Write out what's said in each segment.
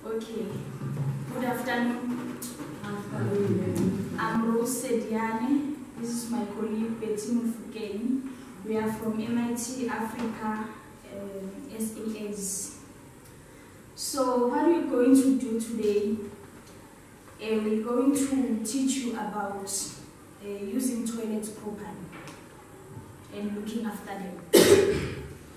Okay. Good afternoon. I'm Rose Sediane. This is my colleague Betty Mufukeni. We are from MIT Africa SAS. So what we're going to do today, we're going to teach you about using toilets properly and looking after them.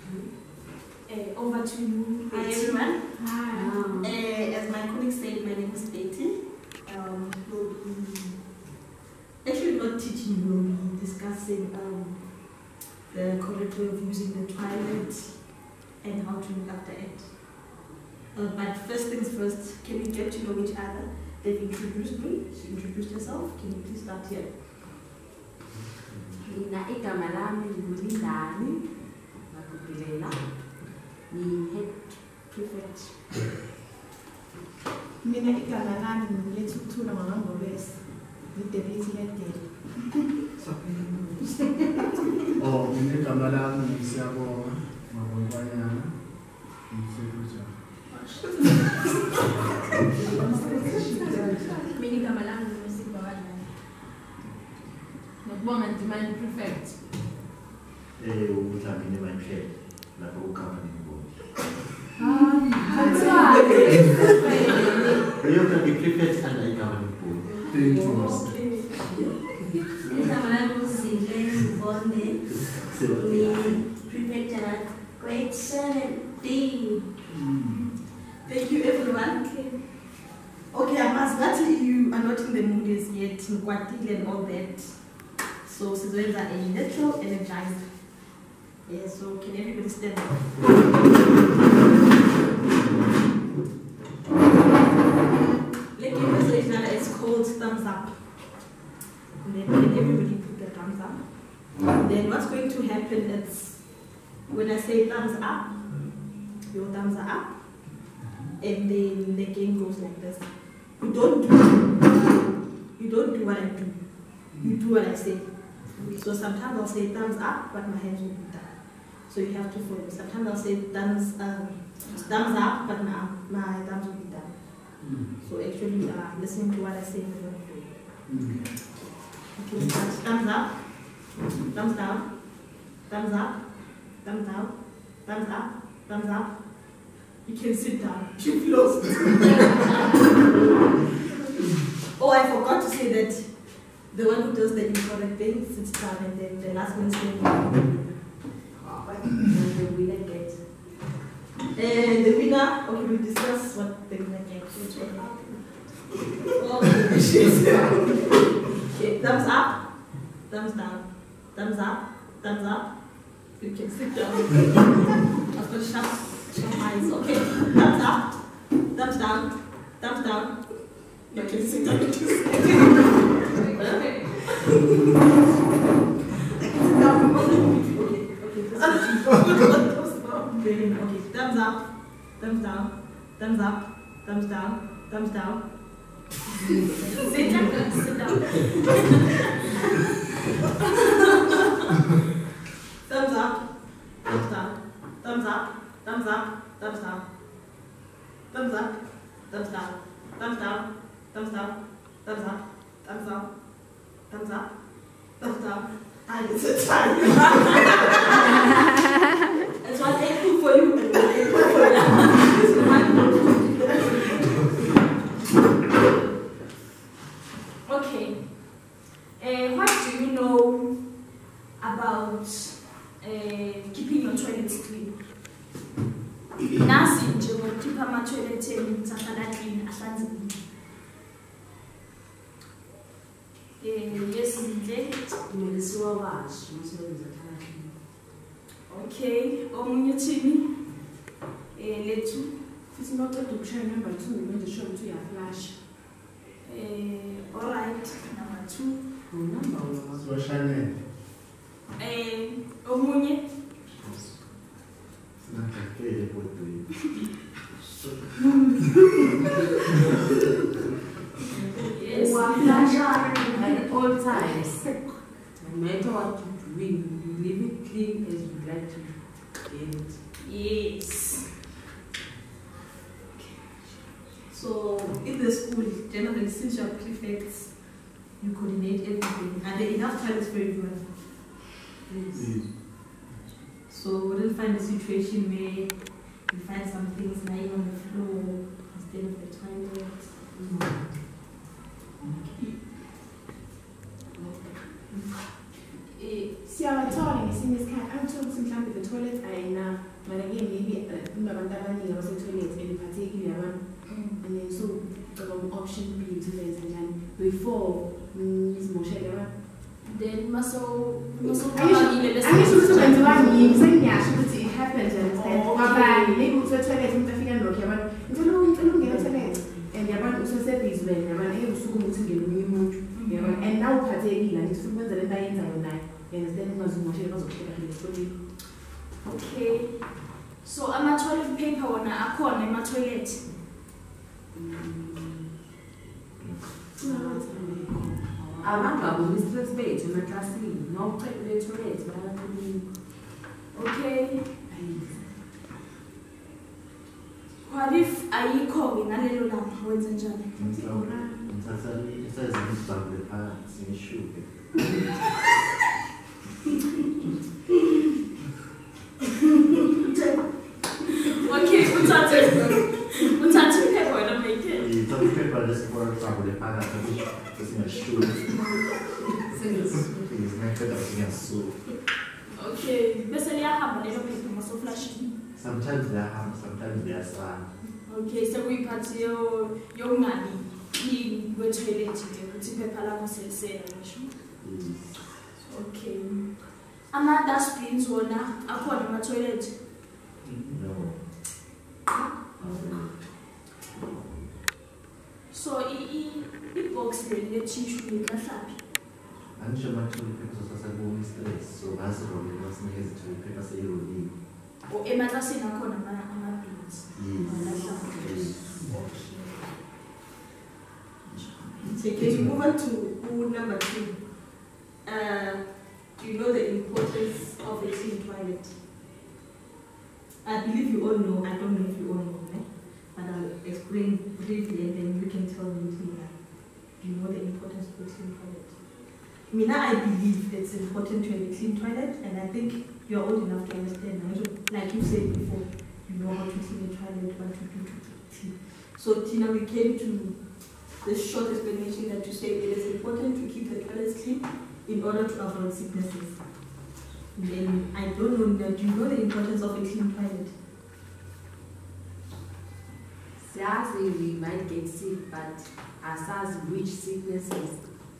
Over to you. Hi everyone. Hi. As my colleague said, my name is Betty. We'll be actually not teaching, we'll be discussing the correct way of using the toilet and how to look after it. But first things first, can we get to know each other? They've introduced me. She introduced herself. Can you please start here? Mina igama lami ngulindani ngakubilela ni head prefect. Mina igama lami ngilethukthula ngangobese deputy head girl. Oh, mina igama lami ngisiyabonga ngabonyana ngisekuja. Mina igama lami ngusibona. Ngokubonga demand prefect. Uthambile emanhlelo lapho ukhamba nemboni. You can be prefect and I come nemboni. Thank you, Master. Igama lami ngusindle Sibande prefect at grade 7D. Thank you everyone. Okay, I must that you are not in the mood as yet, and all that. So Sizoenza a natural energized. Yeah, so can everybody stand up? Let me message that it's called thumbs up. And then can everybody put the thumbs up? Then what's going to happen is when I say thumbs up, your thumbs are up, and then the game goes like this. You don't do what I do. You do what I say. So sometimes I'll say thumbs up, but my hands will be down. So you have to follow. Sometimes I'll say thumbs up, but my thumbs will be down. So actually, listening to what I say, you're going to do. Okay, start. Thumbs up, thumbs down, thumbs up, thumbs down, thumbs up, thumbs up. You can sit down. You've lost. Oh, I forgot to say that the one who does the important thing sits down and then the last one standing up. The winner gets. And the winner, okay, we'll discuss what the winner gets. Okay, thumbs up, thumbs down, thumbs up, thumbs up. You can sit down. I've got sharp eyes. Okay, thumbs up, thumbs down, thumbs down. You can sit down. Okay. Okay, thumbs up, thumbs down, thumbs up, thumbs down, thumbs down. Sit down, sit down. Thumbs up, thumbs down, thumbs up, thumbs up, thumbs down. Thumbs up, thumbs down, thumbs down, thumbs down, thumbs up, thumbs up, thumbs up, thumbs down. And it's a time. It's one equal for you and one equal for you. Okay. What do you know about keeping your toilets clean? Nasi nje ngokukhipha ama-toilet enu ahlala clean, ahlanzekile. Yes, Ndle. Kumele siwawashi umsebenzi athakathile. Okay, omunye uthini? Lethu. Futhi mawuqeda ukushaya number 2 wenze sure ukuthi uyaflash. All right, number 2. Number 1. So Chanel. Omunye. Okay, what do you? Yes. At all times. No matter what you do, you leave it clean as you like to get it. Yes. So in the school, generally, since you are prefects, you coordinate everything, and there are enough toilets for everyone. Yes. So we wouldn't find a situation where you find some things lying on the floor instead of the toilet. Siyawathola ngesinye isikhathi angithola ukuthi mhlawumbe the toilet ayina but again maybe kunabantu abaningi abase-toilet beliphathekile abantu and then so ucaba option B usebenze njani before izimoshele abantu. Then angisho ukuthi kwenziwa yini sengiyasho ukuthi it happens ngabani maybe use-toilet umuntu afika nokho yabantu ngicela ungena toilet and yabantu usesebhizi wena yabana ngeke usukume ukuthi ngene omunye umuntu yabona and naw uphathekile angithi ufuna ukwenza lento ayenzayo naye and then ungazimoshele bazokushela ngesikole. Okay, so ama-toilet paper wona akhona ema-toilet. Abangabo mistress bethu emaklasini nokucela le-toilet bayakhuluma. Okay. What if ayikho-ke ngalelo langa wenza njani? Ngithatha isayizimibhakule phakathi ngishuke. Okay, uthathe iphepha wena make. Ngithatha iphepha lesibhakule phakathi ngishuke. Ngizimethela ngiyasuka. Okay, bese liyahamba lelo phepha masoflashini. Sometimes they are sometimes they are sad. Okay, sekuyiphathi yokungabi kwe-toilet ukuthi iphepha lakho selisela ngisho. Okay. Ama-dustbins wona akhona ema-toilet? No. So i-box leli le-tissue lilahlaphi? Angisho ama-toilet papers asasakubona i-stress, so bazirolile basinikeza i-toilet paper seyirolile. Or emaklasini akhona ama-bins? Yes. Okay, can you move on to number 2? Do you know the importance of a clean toilet? I believe you all know. I don't know if you all know, but I'll explain briefly and then you can tell me, Tina, do you know the importance of a clean toilet? I believe it's important to have a clean toilet, and I think you're old enough to understand. Like you said before, you know how to clean a toilet, what to do to clean. So, Tina, we came to the short explanation that you say it is important to keep the toilets clean in order to avoid sicknesses. Then I don't know, do you know the importance of a clean toilet? Siyazi we might get sick, but asazi which sicknesses.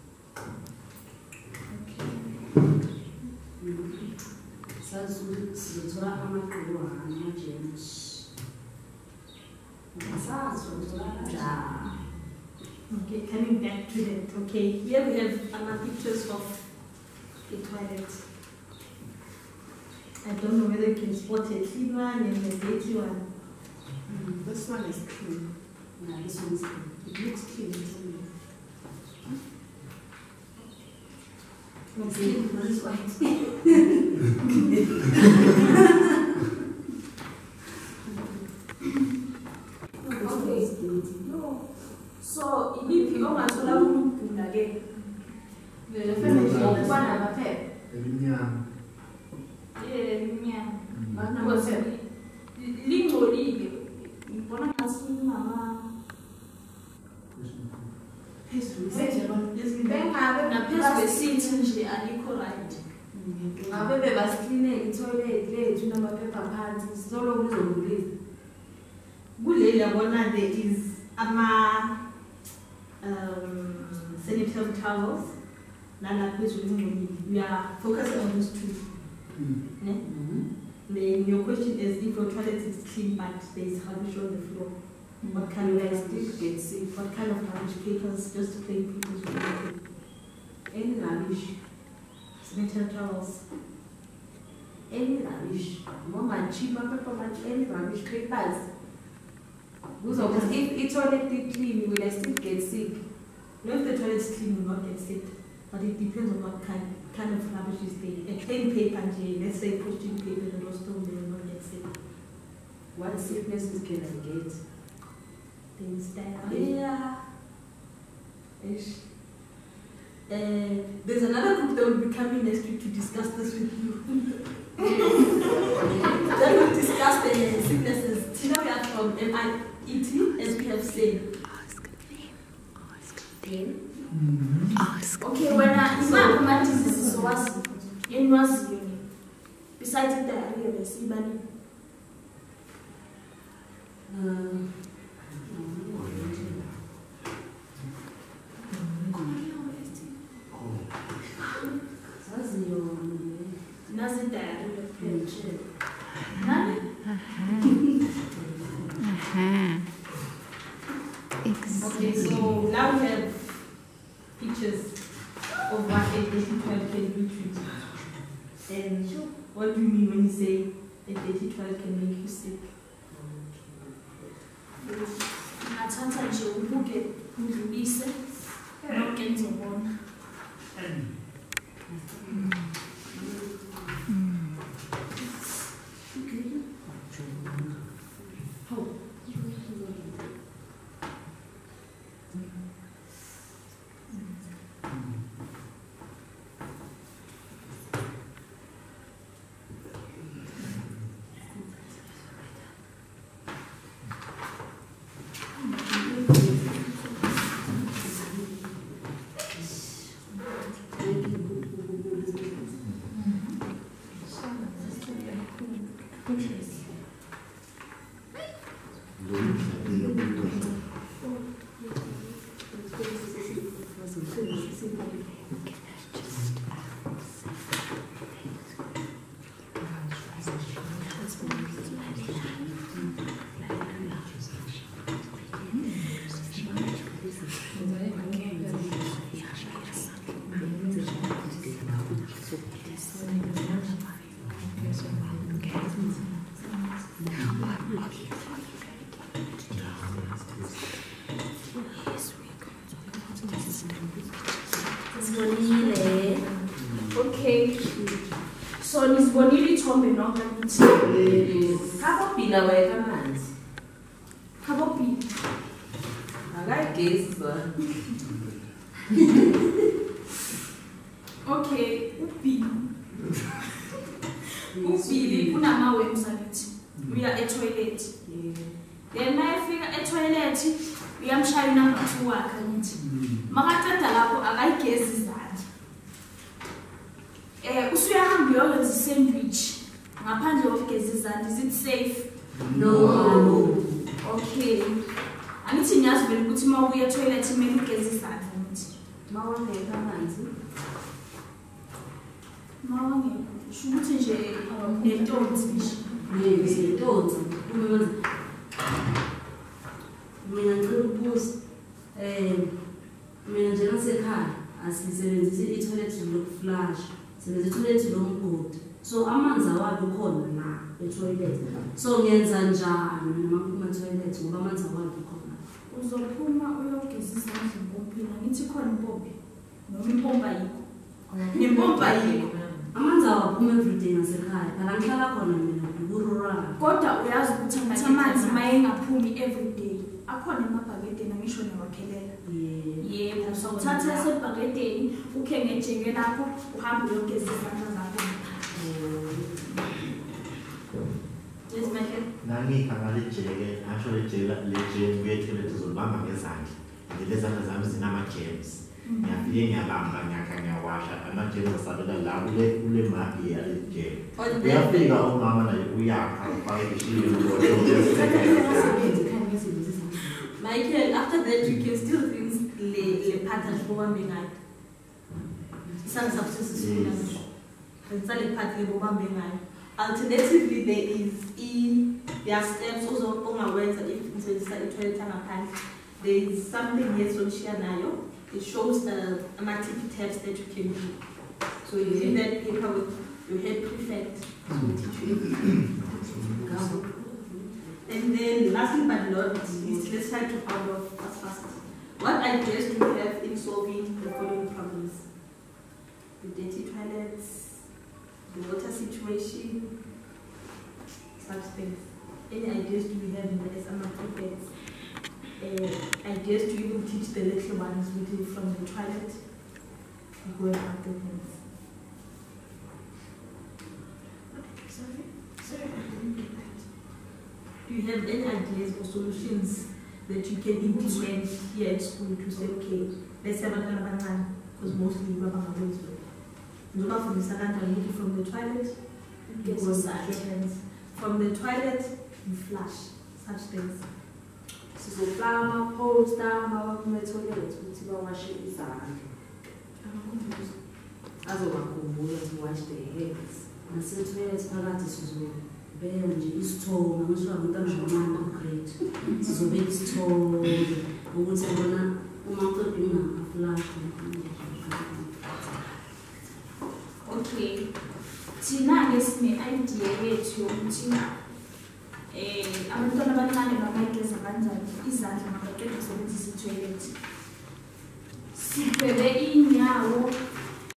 Sazi sizothola amagciwane ama-germs. Asazi uthola. Okay, coming back to that. Okay, here we have pictures of a toilet. I don't know whether you can spot a clean one and a dirty one. This one is clean. Yeah, this one's clean. It looks clean to me. Okay, this is white. So iliphi ongathola ukugula ke? Ukuba namaphepha. Elimnyama. Limnyama. Because lingcolile. Ngibona ngathi ngama naphezulu kwesithi nje alikho right. Ngabe bebasicleanele i-toilet lethu namaphepha phansi solo kuzongulisa. Kuleli yabona there is sanitary towels. We are focusing on those two. Then your question is if your toilet is clean but there is rubbish on the floor. What kind of Get sick. What kind of rubbish papers just to clean people's room? Any rubbish. Sanitary towels. Any rubbish. Mama cheap any rubbish papers. Because if toilet is clean, will I still get sick? No, if the toilet is clean, you will not get sick. But it depends on what kind of rubbish is there. A plain paper, let's say pushing paper in the stone, they will not get sick. What sicknesses can I get? there's diarrhea. There's another group that will be coming next week to discuss this with you. That will discuss the sicknesses. Tina, we are from MIET, as we have said. Okay, when I diseases was in besides the diarrhea, the Sibande. Okay, so now we have pictures of what a dirty toilet can do to you. And what do you mean when you say a dirty toilet can make you sick? Ngathatha nje ubuke udlulise nonke nizobona. Okay, so nisibonile ithombe nonke ukuthi Kabopila wena manzi. kabophi Akayigezwa. okay ubili kunama-worms akithi uya etoilet then mayefika etoilet uyamshaya unumber 2 wakhe ngithi makaqeda lapho akayigezi izandla usuyahamba uyoyenza i-sandwich ngaphandle kokugeza izandla. Is it safe? No. Okay, angithi ngiyazi vele ukuthi uma ubuya etoilet kumele ugeze izandla ngithi Mawangeka manzi. mawangekho sho ukuthi nje netonsi nje. Ngezintonsi. Mina ngicela ukubuza. Mina nje ngasekhaya asisebenzisi i-toilet lokuflash. Sibenzisa i-toilet lomgodi. So amanzi awabo khona la e-toilet. So ngiyenza njani noma kuphuma e-toilet ngoba amanzi awabo khona. Uzophuma uyogeza izandla empompini. Angithi khona impompi noma impompa yikho. Nempompa yikho. Amanzi awaphuma everyday ngasekhaya. Phela ngihlala khona mina kurura. Kodwa uyazi ukuthi amanzi mayengaphumi everyday akhona emabhakedeni angisho nawakhelela. Yebo, so uthatha esebhakedeni ukhe ngejeke lapho uhambe uyogeza izandla zakho. Yes, my head. Nangikhala lejeke, asho lejeke kuyethelete uzolibamba ngezandla. Lezandla zami zinama-germs. Ngiyafike ngiyabamba ngiyakha ngiyawasha ama-germs asabela la kule magi yale jeke. Uyafika umama naye uyakha ufake ishile Michael, after that you can still rinse the pattern for one minute. Some substances. Alternatively, there are steps also on my website. If you toilet there is something here on Shianayo. It shows the activity tabs that you can do. So you in that paper with your head prefect to teach you. And then lastly but not least, let's try to out of fast. What ideas do you have in solving the following problems? The dirty toilets, the water situation, such things. Any ideas do we have in the SMR beds? ideas to even teach the little ones with it from the toilet. Go and have their hands. Sorry, I didn't get that. Do you have any ideas or solutions that you can implement here at school to say, okay, let's have a banana, because mostly we have a ways to look out from the second from the toilet, you go and wash your hands. From the toilet, you flush, such things. Sizofaka ama-poster ama toilet ukuthi bawashe izandla. Azobakhumbula to wash their hands. Nasetoilet phakathi sizobeka nje isithombe ngisho abantwana abancane grade. Sizobeka isithombe ukuthi bona uma uqeda ungaflash. Okay. Thina-ke sine-idea yethu yokuthi abantwana abancane bangayigeza kanjani izandla mabaqeda ukusebenzisa i-toilet. Sibheke inyawo